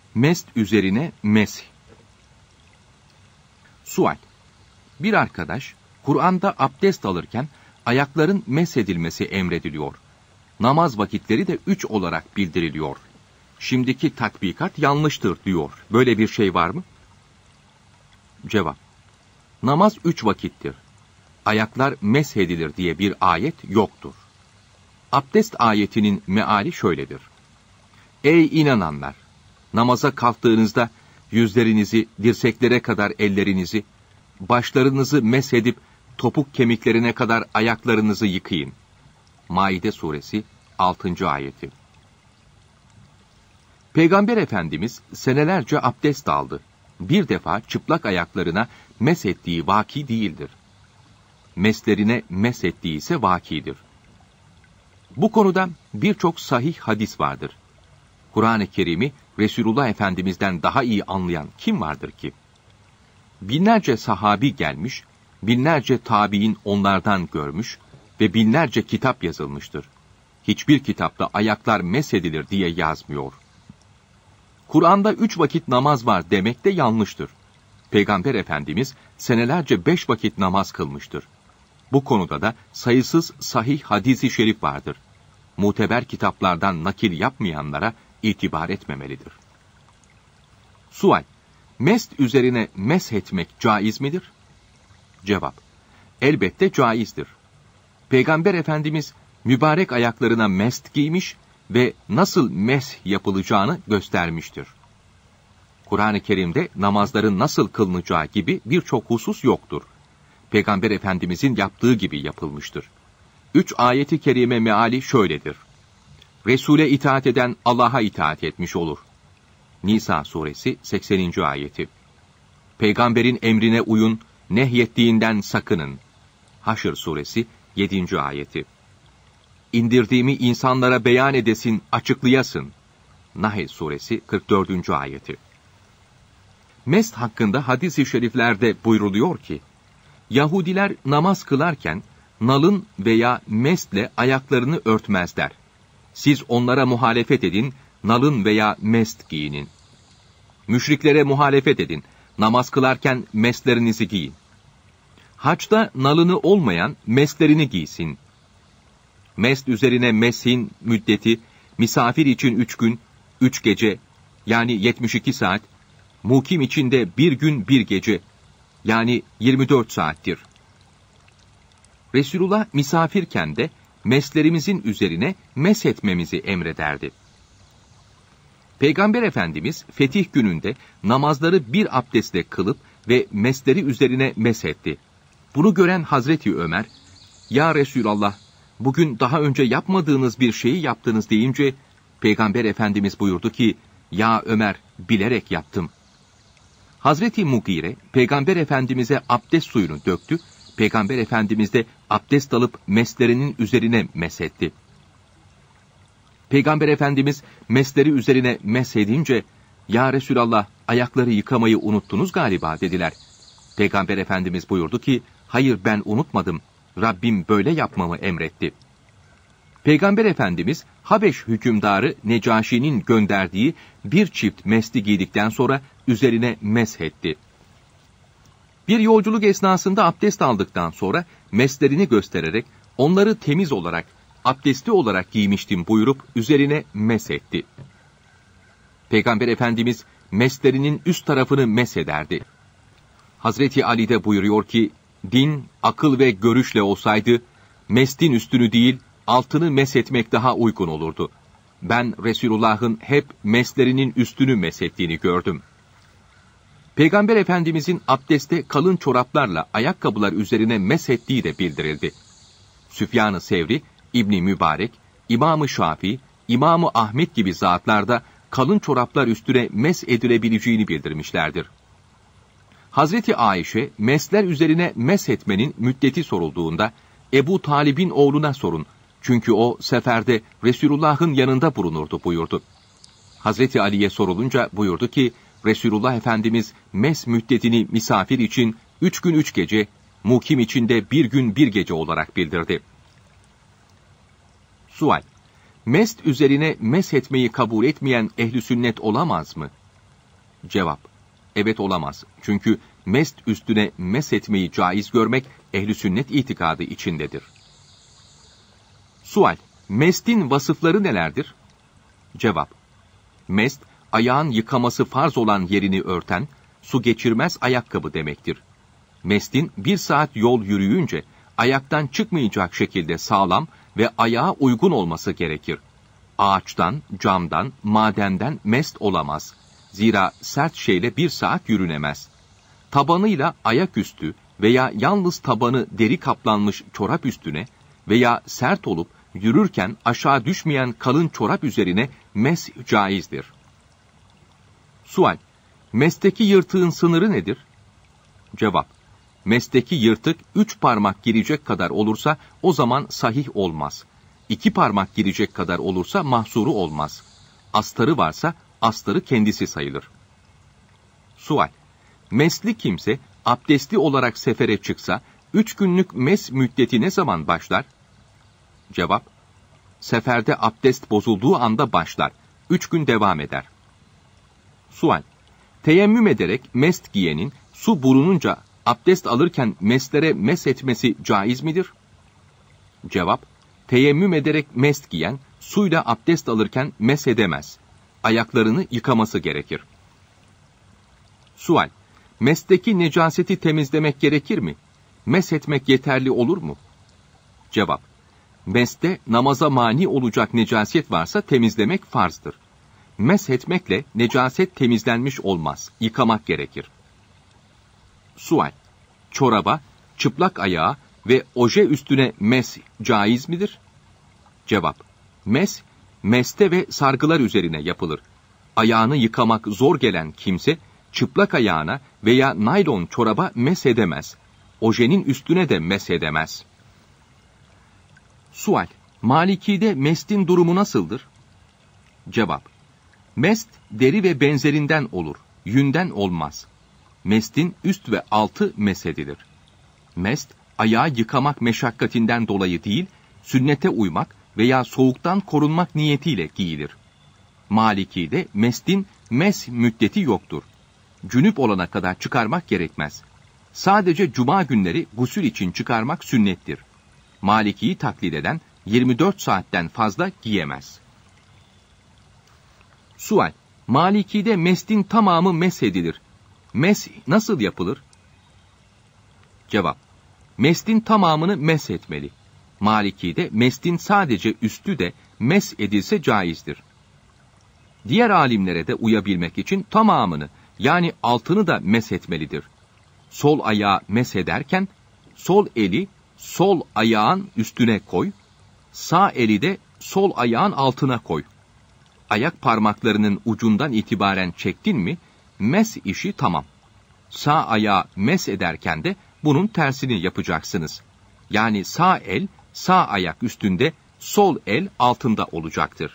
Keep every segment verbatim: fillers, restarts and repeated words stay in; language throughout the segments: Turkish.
Mest üzerine mesh. Sual. Bir arkadaş, Kur'an'da abdest alırken ayakların meshedilmesi emrediliyor. Namaz vakitleri de üç olarak bildiriliyor. Şimdiki tatbikat yanlıştır diyor. Böyle bir şey var mı? Cevap. Namaz üç vakittir. Ayaklar meshedilir diye bir ayet yoktur. Abdest ayetinin meali şöyledir. Ey inananlar! Namaza kalktığınızda yüzlerinizi, dirseklere kadar ellerinizi, başlarınızı meshedip topuk kemiklerine kadar ayaklarınızı yıkayın. Maide suresi altıncı ayeti. Peygamber Efendimiz senelerce abdest aldı. Bir defa çıplak ayaklarına meshettiği vaki değildir. Meslerine meshettiği ise vakidir. Bu konuda birçok sahih hadis vardır. Kur'an-ı Kerim'i Resulullah Efendimiz'den daha iyi anlayan kim vardır ki? Binlerce sahabi gelmiş, binlerce tabiin onlardan görmüş ve binlerce kitap yazılmıştır. Hiçbir kitapta ayaklar meshedilir diye yazmıyor. Kur'an'da üç vakit namaz var demek de yanlıştır. Peygamber Efendimiz senelerce beş vakit namaz kılmıştır. Bu konuda da sayısız sahih hadis-i şerif vardır. Muteber kitaplardan nakil yapmayanlara itibar etmemelidir. Sual. Mest üzerine meshetmek caiz midir? Cevap. Elbette caizdir. Peygamber Efendimiz mübarek ayaklarına mest giymiş ve nasıl mesh yapılacağını göstermiştir. Kur'an-ı Kerim'de namazların nasıl kılınacağı gibi birçok husus yoktur. Peygamber Efendimizin yaptığı gibi yapılmıştır. Üç ayeti kerime meali şöyledir. Resul'e itaat eden Allah'a itaat etmiş olur. Nisa suresi sekseninci ayeti. Peygamberin emrine uyun, nehyettiğinden sakının. Haşr suresi yedinci ayeti. İndirdiğimi insanlara beyan edesin, açıklayasın. Nahl suresi kırk dördüncü ayeti. Mest hakkında hadis-i şeriflerde buyruluyor ki, Yahudiler namaz kılarken nalın veya mestle ayaklarını örtmezler. Siz onlara muhalefet edin, nalın veya mest giyinin. Müşriklere muhalefet edin, namaz kılarken mestlerinizi giyin. Haçta nalını olmayan mestlerini giysin. Mest üzerine meshin müddeti, misafir için üç gün, üç gece, yani yetmiş iki saat, mukim için de bir gün bir gece, yani yirmi dört saattir. Resulullah misafirken de meslerimizin üzerine meshetmemizi emrederdi. Peygamber Efendimiz fetih gününde namazları bir abdestle kılıp ve mesleri üzerine meshetti. Bunu gören Hazreti Ömer, "Ya Resulallah, bugün daha önce yapmadığınız bir şeyi yaptınız" deyince, Peygamber Efendimiz buyurdu ki, "Ya Ömer, bilerek yaptım." Hazreti Mugire, Peygamber Efendimiz'e abdest suyunu döktü, Peygamber Efendimiz de abdest alıp meslerinin üzerine meshetti. Peygamber Efendimiz mesleri üzerine meshedince, "Ya Resulallah, ayakları yıkamayı unuttunuz galiba" dediler. Peygamber Efendimiz buyurdu ki, "Hayır, ben unutmadım. Rabbim böyle yapmamı emretti." Peygamber Efendimiz, Habeş hükümdarı Necaşi'nin gönderdiği bir çift mesli giydikten sonra üzerine meshetti. Bir yolculuk esnasında abdest aldıktan sonra meslerini göstererek onları temiz olarak, abdestli olarak giymiştim buyurup üzerine meshetti. Peygamber Efendimiz meslerinin üst tarafını meshederdi. Hazreti Ali de buyuruyor ki, din, akıl ve görüşle olsaydı, mestin üstünü değil, altını meshetmek daha uygun olurdu. Ben Resulullah'ın hep meslerinin üstünü meshettiğini gördüm. Peygamber Efendimizin abdeste kalın çoraplarla ayakkabılar üzerine meshettiği de bildirildi. Süfyan-ı Sevri, İbn-i Mübarek, İmam-ı Şafii, İmam-ı Ahmet gibi zatlarda kalın çoraplar üstüne mesh edilebileceğini bildirmişlerdir. Hazreti Ayşe, mesler üzerine meshetmenin müddeti sorulduğunda, Ebu Talib'in oğluna sorun, çünkü o seferde Resulullah'ın yanında bulunurdu buyurdu. Hazreti Ali'ye sorulunca buyurdu ki, Resulullah Efendimiz mes müddetini misafir için üç gün üç gece, mukim için de bir gün bir gece olarak bildirdi. Sual: Mest üzerine meshetmeyi kabul etmeyen ehl-i sünnet olamaz mı? Cevap: Evet, olamaz. Çünkü mest üstüne mes etmeyi caiz görmek ehl-i sünnet itikadı içindedir. Sual: Mestin vasıfları nelerdir? Cevap: Mest, ayağın yıkaması farz olan yerini örten, su geçirmez ayakkabı demektir. Mestin bir saat yol yürüyünce ayaktan çıkmayacak şekilde sağlam ve ayağa uygun olması gerekir. Ağaçtan, camdan, madenden mest olamaz. Zira sert şeyle bir saat yürünemez. Tabanıyla ayaküstü veya yalnız tabanı deri kaplanmış çorap üstüne veya sert olup yürürken aşağı düşmeyen kalın çorap üzerine mes caizdir. Sual: Mesteki yırtığın sınırı nedir? Cevap: Mesteki yırtık üç parmak girecek kadar olursa o zaman sahih olmaz. İki parmak girecek kadar olursa mahsuru olmaz. Astarı varsa astarı kendisi sayılır. Sual: Mesli kimse abdestli olarak sefere çıksa üç günlük mes müddeti ne zaman başlar? Cevap: Seferde abdest bozulduğu anda başlar. Üç gün devam eder. Sual: Teyemmüm ederek mest giyenin su bulununca abdest alırken meslere mes etmesi caiz midir? Cevap: Teyemmüm ederek mest giyen suyla abdest alırken mes edemez. Ayaklarını yıkaması gerekir. Sual: Mesteki necaseti temizlemek gerekir mi? Mes etmek yeterli olur mu? Cevap: Meste namaza mani olacak necaset varsa temizlemek farzdır. Mes etmekle necaset temizlenmiş olmaz. Yıkamak gerekir. Sual: Çoraba, çıplak ayağa ve oje üstüne mes caiz midir? Cevap: Mes, meste ve sargılar üzerine yapılır. Ayağını yıkamak zor gelen kimse, çıplak ayağına veya naylon çoraba mes edemez. Ojenin üstüne de mes edemez. Sual: Maliki'de mestin durumu nasıldır? Cevap: Mest, deri ve benzerinden olur, yünden olmaz. Mestin üst ve altı mesedilir. Mest, ayağı yıkamak meşakkatinden dolayı değil, sünnete uymak veya soğuktan korunmak niyetiyle giyilir. Maliki'de mestin mes müddeti yoktur. Cünüp olana kadar çıkarmak gerekmez. Sadece cuma günleri gusül için çıkarmak sünnettir. Maliki'yi taklit eden yirmi dört saatten fazla giyemez. Sual: Maliki'de mestin tamamı meshedilir. Mes nasıl yapılır? Cevap: Mestin tamamını mes etmeli. Maliki'de mestin sadece üstü de mes edilse caizdir. Diğer alimlere de uyabilmek için tamamını, yani altını da mes etmelidir. Sol ayağı mes ederken sol eli sol ayağın üstüne koy, sağ eli de sol ayağın altına koy. Ayak parmaklarının ucundan itibaren çektin mi, mes işi tamam. Sağ ayağı mes ederken de bunun tersini yapacaksınız. Yani sağ el, sağ ayak üstünde, sol el altında olacaktır.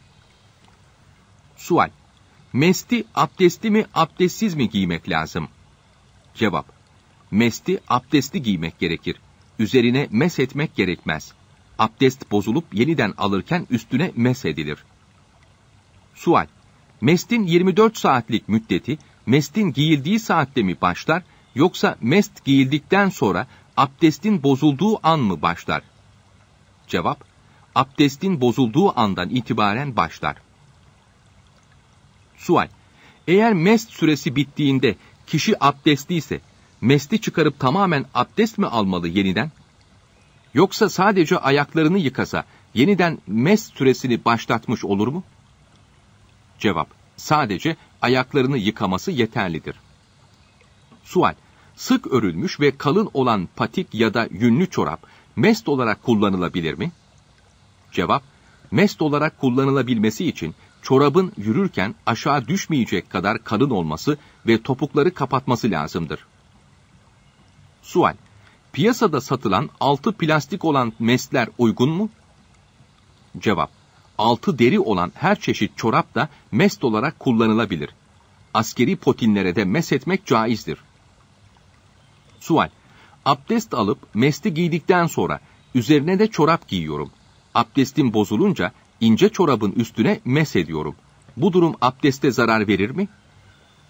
Sual: Mesti abdestli mi, abdestsiz mi giymek lazım? Cevap: Mesti abdestli giymek gerekir. Üzerine mes etmek gerekmez. Abdest bozulup yeniden alırken üstüne mes edilir. Sual: Mestin yirmi dört saatlik müddeti, mestin giyildiği saatte mi başlar, yoksa mest giyildikten sonra abdestin bozulduğu an mı başlar? Cevap: Abdestin bozulduğu andan itibaren başlar. Sual: Eğer mest süresi bittiğinde kişi abdestliyse, mesti çıkarıp tamamen abdest mi almalı yeniden? Yoksa sadece ayaklarını yıkasa, yeniden mest süresini başlatmış olur mu? Cevap: Sadece ayaklarını yıkaması yeterlidir. Sual: Sık örülmüş ve kalın olan patik ya da yünlü çorap, mest olarak kullanılabilir mi? Cevap: Mest olarak kullanılabilmesi için, çorabın yürürken aşağı düşmeyecek kadar kalın olması ve topukları kapatması lazımdır. Sual: Piyasada satılan altı plastik olan mestler uygun mu? Cevap: Altı deri olan her çeşit çorap da mest olarak kullanılabilir. Askeri potinlere de mes etmek caizdir. Sual: Abdest alıp mesti giydikten sonra üzerine de çorap giyiyorum. Abdestim bozulunca ince çorabın üstüne mes ediyorum. Bu durum abdeste zarar verir mi?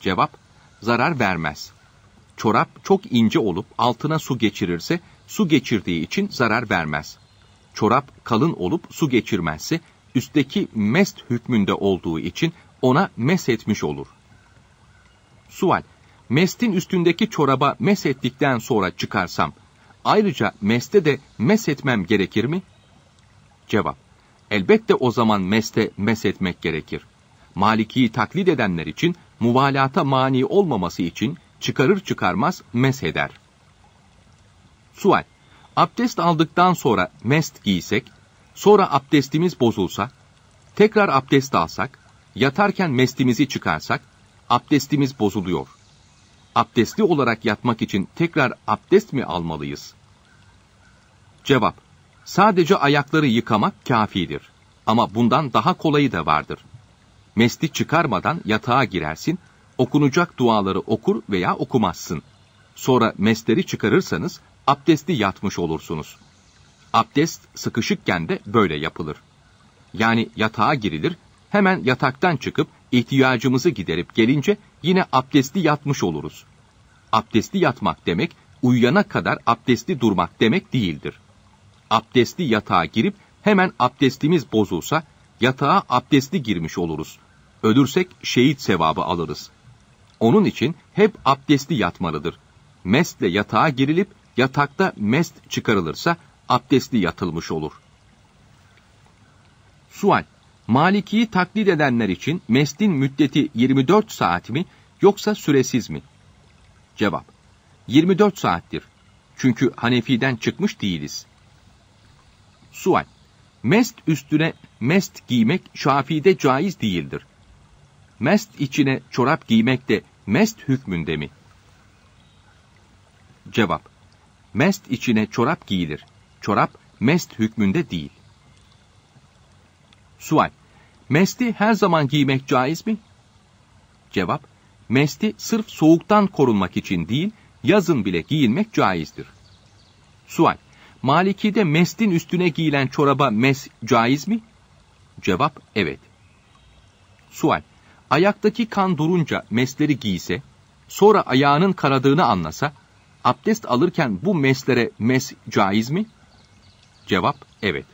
Cevap, zarar vermez. Çorap çok ince olup altına su geçirirse, su geçirdiği için zarar vermez. Çorap kalın olup su geçirmezse, üstteki mest hükmünde olduğu için ona meshetmiş olur. Sual, mestin üstündeki çoraba meshettikten sonra çıkarsam, ayrıca meste de meshetmem gerekir mi? Cevap, elbette o zaman meste meshetmek gerekir. Maliki'yi taklit edenler için, muvalata mani olmaması için çıkarır çıkarmaz mesheder. Sual, abdest aldıktan sonra mest giysek, sonra abdestimiz bozulsa, tekrar abdest alsak, yatarken mestimizi çıkarsak, abdestimiz bozuluyor. Abdestli olarak yatmak için tekrar abdest mi almalıyız? Cevap, sadece ayakları yıkamak kâfidir. Ama bundan daha kolayı da vardır. Mesti çıkarmadan yatağa girersin, okunacak duaları okur veya okumazsın. Sonra mestleri çıkarırsanız, abdestli yatmış olursunuz. Abdest sıkışıkken de böyle yapılır. Yani yatağa girilir, hemen yataktan çıkıp ihtiyacımızı giderip gelince yine abdestli yatmış oluruz. Abdestli yatmak demek, uyuyana kadar abdestli durmak demek değildir. Abdestli yatağa girip hemen abdestimiz bozulsa, yatağa abdestli girmiş oluruz. Ölürsek şehit sevabı alırız. Onun için hep abdestli yatmalıdır. Mestle yatağa girilip yatakta mest çıkarılırsa abdestli yatılmış olur. Sual, Maliki'yi taklit edenler için mestin müddeti yirmi dört saat mi yoksa süresiz mi? Cevap, yirmi dört saattir. Çünkü Hanefi'den çıkmış değiliz. Sual, mest üstüne mest giymek Şafii'de caiz değildir. Mest içine çorap giymek de mest hükmünde mi? Cevap, mest içine çorap giyilir. Çorap mest hükmünde değil. Sual, mesti her zaman giymek caiz mi? Cevap, mesti sırf soğuktan korunmak için değil, yazın bile giyilmek caizdir. Sual, Maliki'de mestin üstüne giyilen çoraba mes caiz mi? Cevap, evet. Sual, ayaktaki kan durunca mesleri giyse, sonra ayağının karadığını anlasa, abdest alırken bu meslere mes caiz mi? Cevap, evet.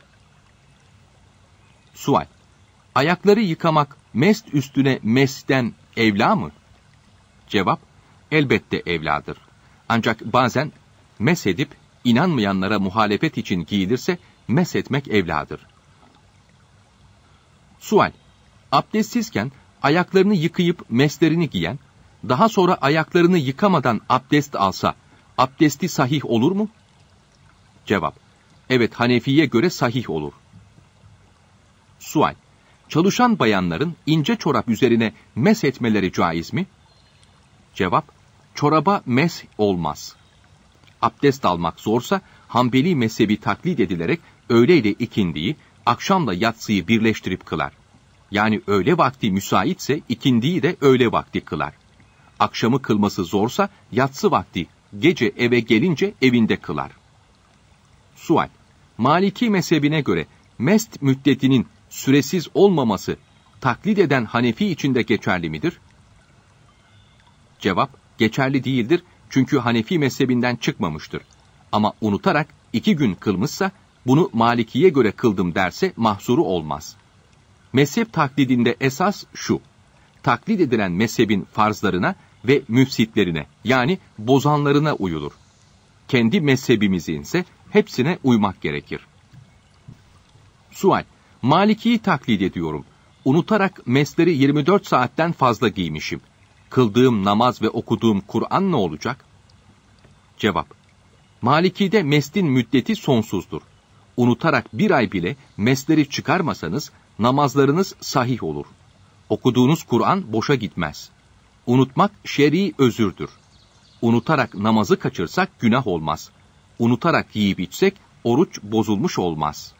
Sual, ayakları yıkamak mest üstüne mesten evla mı? Cevap, elbette evladır. Ancak bazen mesedip inanmayanlara muhalefet için giyilirse mesetmek evladır. Sual, abdestsizken ayaklarını yıkayıp meslerini giyen, daha sonra ayaklarını yıkamadan abdest alsa, abdesti sahih olur mu? Cevap, evet, Hanefi'ye göre sahih olur. Sual, çalışan bayanların ince çorap üzerine mes etmeleri caiz mi? Cevap, çoraba mes olmaz. Abdest almak zorsa, Hanbeli mezhebi taklit edilerek öğleyle ikindiyi, akşamla yatsıyı birleştirip kılar. Yani öğle vakti müsaitse ikindiyi de öğle vakti kılar. Akşamı kılması zorsa yatsı vakti, gece eve gelince evinde kılar. Sual, Maliki mezhebine göre mest müddetinin süresiz olmaması taklit eden Hanefi için de geçerli midir? Cevap, geçerli değildir çünkü Hanefi mezhebinden çıkmamıştır. Ama unutarak iki gün kılmışsa, bunu Maliki'ye göre kıldım derse mahsuru olmaz. Mezhep taklidinde esas şu, taklit edilen mezhebin farzlarına ve müfsitlerine, yani bozanlarına uyulur. Kendi mezhebimizin ise hepsine uymak gerekir. Sual, Maliki'yi taklit ediyorum. Unutarak mesleri yirmi dört saatten fazla giymişim. Kıldığım namaz ve okuduğum Kur'an ne olacak? Cevap, Maliki'de mestin müddeti sonsuzdur. Unutarak bir ay bile mesleri çıkarmasanız namazlarınız sahih olur. Okuduğunuz Kur'an boşa gitmez. Unutmak şer'i özürdür. Unutarak namazı kaçırsak günah olmaz. Unutarak yiyip içsek oruç bozulmuş olmaz.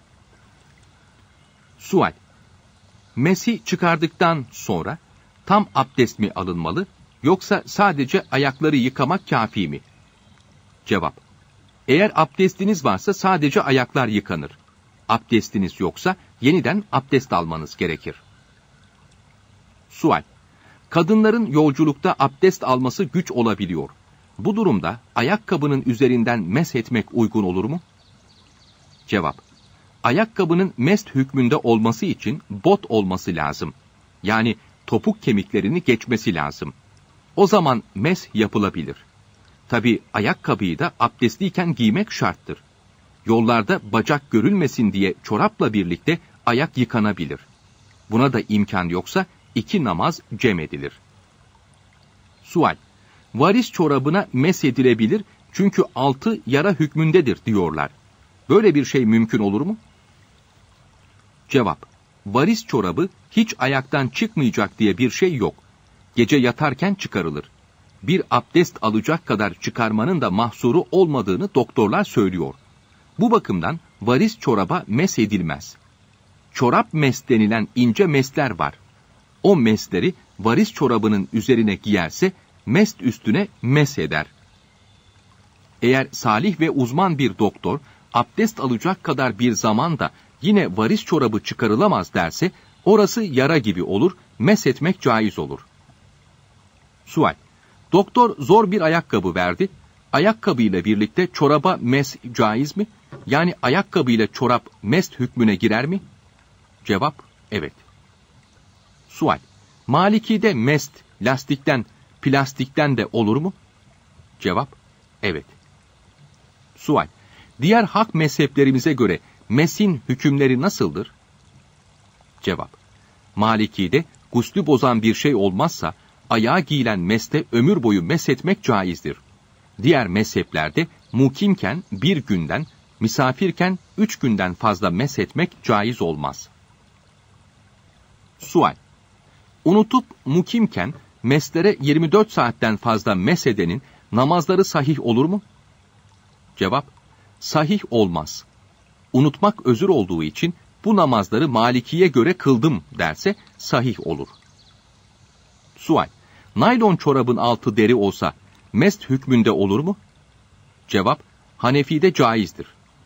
Sual, mesi çıkardıktan sonra tam abdest mi alınmalı, yoksa sadece ayakları yıkamak kâfi mi? Cevap, eğer abdestiniz varsa sadece ayaklar yıkanır. Abdestiniz yoksa yeniden abdest almanız gerekir. Sual, Kadınların yolculukta abdest alması güç olabiliyor. Bu durumda ayakkabının üzerinden meshetmek uygun olur mu? Cevap: Ayakkabının mest hükmünde olması için bot olması lazım. Yani topuk kemiklerini geçmesi lazım. O zaman mesh yapılabilir. Tabi ayakkabıyı da abdestliyken giymek şarttır. Yollarda bacak görülmesin diye çorapla birlikte ayak yıkanabilir. Buna da imkan yoksa iki namaz cem edilir. Sual: Varis çorabına meshedilebilir çünkü altı yara hükmündedir diyorlar. Böyle bir şey mümkün olur mu? Cevap: Varis çorabı hiç ayaktan çıkmayacak diye bir şey yok. Gece yatarken çıkarılır. Bir abdest alacak kadar çıkarmanın da mahsuru olmadığını doktorlar söylüyor. Bu bakımdan varis çoraba meshedilmez. Çorap mes denilen ince mesler var. O mesleri varis çorabının üzerine giyerse mest üstüne mesheder. Eğer salih ve uzman bir doktor abdest alacak kadar bir zamanda yine varis çorabı çıkarılamaz derse orası yara gibi olur, meshetmek caiz olur. Sual: Doktor zor bir ayakkabı verdi. Ayakkabıyla birlikte çoraba mes caiz mi? Yani ayakkabıyla çorap mest hükmüne girer mi? Cevap: Evet. Sual: Maliki'de mest lastikten, plastikten de olur mu? Cevap: Evet. Sual: Diğer hak mezheplerimize göre mesin hükümleri nasıldır? Cevap: Maliki'de guslü bozan bir şey olmazsa ayağa giyilen meste ömür boyu meshetmek caizdir. Diğer mezheplerde mukimken bir günden, misafirken üç günden fazla meshetmek caiz olmaz. Sual: Unutup mukimken meslere yirmi dört saatten fazla meshedenin namazları sahih olur mu? Cevap: Sahih olmaz. Unutmak özür olduğu için bu namazları Maliki'ye göre kıldım derse sahih olur. Sual: Naylon çorabın altı deri olsa mest hükmünde olur mu? Cevap: Hanefi'de caizdir.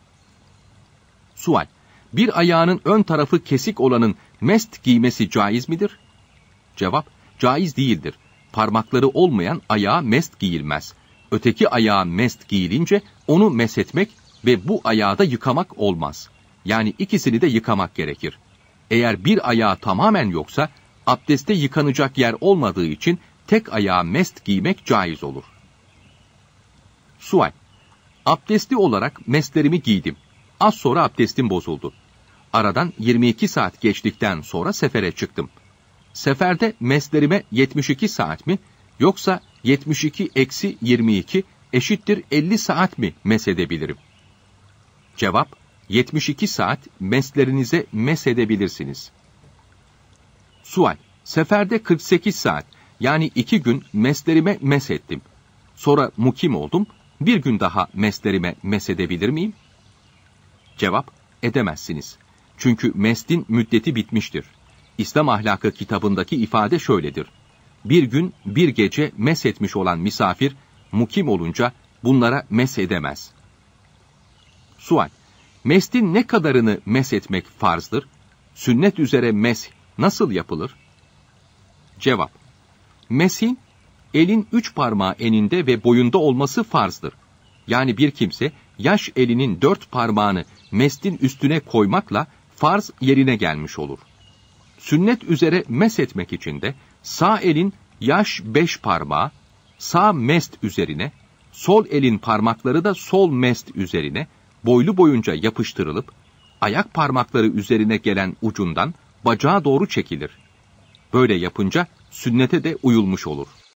Sual: Bir ayağının ön tarafı kesik olanın mest giymesi caiz midir? Cevap: Caiz değildir. Parmakları olmayan ayağa mest giyilmez. Öteki ayağa mest giyilince onu meshetmek ve bu ayağı da yıkamak olmaz. Yani ikisini de yıkamak gerekir. Eğer bir ayağı tamamen yoksa abdeste yıkanacak yer olmadığı için tek ayağa mest giymek caiz olur. Sual: Abdestli olarak mestlerimi giydim. Az sonra abdestim bozuldu. Aradan yirmi iki saat geçtikten sonra sefere çıktım. Seferde meslerime yetmiş iki saat mi yoksa yetmiş iki eksi yirmi iki eşittir elli saat mi meshedebilirim? Cevap: yetmiş iki saat meslerinize meshedebilirsiniz. Sual: Seferde kırk sekiz saat yani iki gün meslerime meshettim. Sonra mukim oldum. Bir gün daha meslerime meshedebilir miyim? Cevap: Edemezsiniz. Çünkü mestin müddeti bitmiştir. İslam Ahlakı kitabındaki ifade şöyledir: Bir gün bir gece meshetmiş olan misafir mukim olunca bunlara meshedemez. Sual: Mestin ne kadarını meshetmek farzdır? Sünnet üzere mesh nasıl yapılır? Cevap: Meshin, elin üç parmağı eninde ve boyunda olması farzdır. Yani bir kimse yaş elinin dört parmağını mestin üstüne koymakla farz yerine gelmiş olur. Sünnet üzere meshetmek için de sağ elin yaş beş parmağı, sağ mest üzerine, sol elin parmakları da sol mest üzerine boylu boyunca yapıştırılıp, ayak parmakları üzerine gelen ucundan bacağa doğru çekilir. Böyle yapınca sünnete de uyulmuş olur.